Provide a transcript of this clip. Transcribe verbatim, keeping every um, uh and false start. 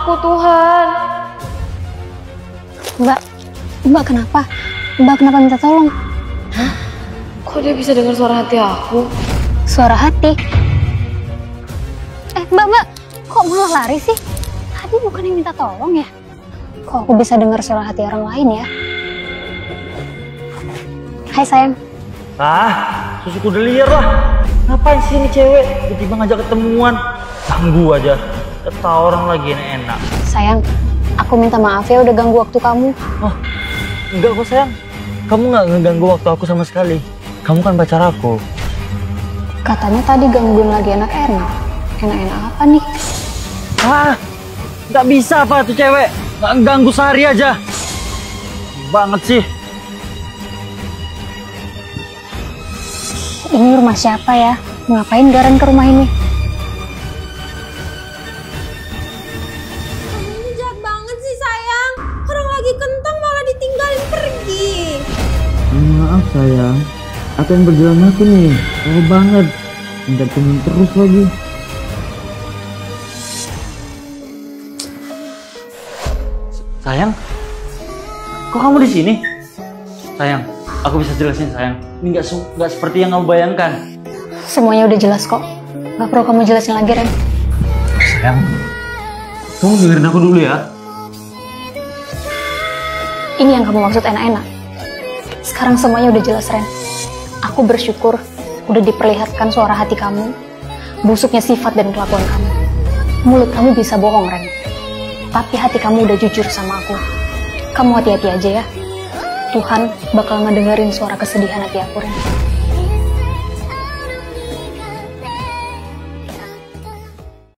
aku, Tuhan. Mbak, Mbak kenapa? Mbak kenapa minta tolong? Hah? Kok dia bisa dengar suara hati aku? Suara hati? Eh, Mbak, Mbak, kok malah lari sih? Tadi bukan yang minta tolong ya? Kok aku bisa dengar suara hati orang lain ya? Hai sayang. Ah, susuku udah liar lah. Ngapain sih ini cewek? Tiba-tiba ngajak ketemuan. Ganggu aja. Kata orang lagi enak-enak. Sayang, aku minta maaf ya udah ganggu waktu kamu. Oh, enggak kok sayang. Kamu nggak ngeganggu waktu aku sama sekali. Kamu kan pacar aku. Katanya tadi gangguin lagi enak-enak. Enak-enak apa nih? Ah, nggak bisa apa tuh cewek. Nggak ganggu sehari aja. Banget sih. Ini rumah siapa ya? Ngapain Garan ke rumah ini? Kamu jahat banget sih sayang. Orang lagi kentang malah ditinggalin pergi. Maaf sayang. Apa yang berjalan aku nih? Lama banget. Minta temen terus lagi. Sayang, kok kamu di sini? Sayang, aku bisa jelasin sayang. Ini nggak nggak seperti yang kamu bayangkan. Semuanya udah jelas kok. Gak perlu kamu jelasin lagi, Ren. Sayang, kamu dengerin aku dulu ya. Ini yang kamu maksud enak-enak. Sekarang semuanya udah jelas, Ren. Aku bersyukur udah diperlihatkan suara hati kamu, busuknya sifat dan kelakuan kamu. Mulut kamu bisa bohong, Ren. Tapi hati kamu udah jujur sama aku. Kamu hati-hati aja ya. Tuhan bakal ngedengerin suara kesedihan hati aku, Ren.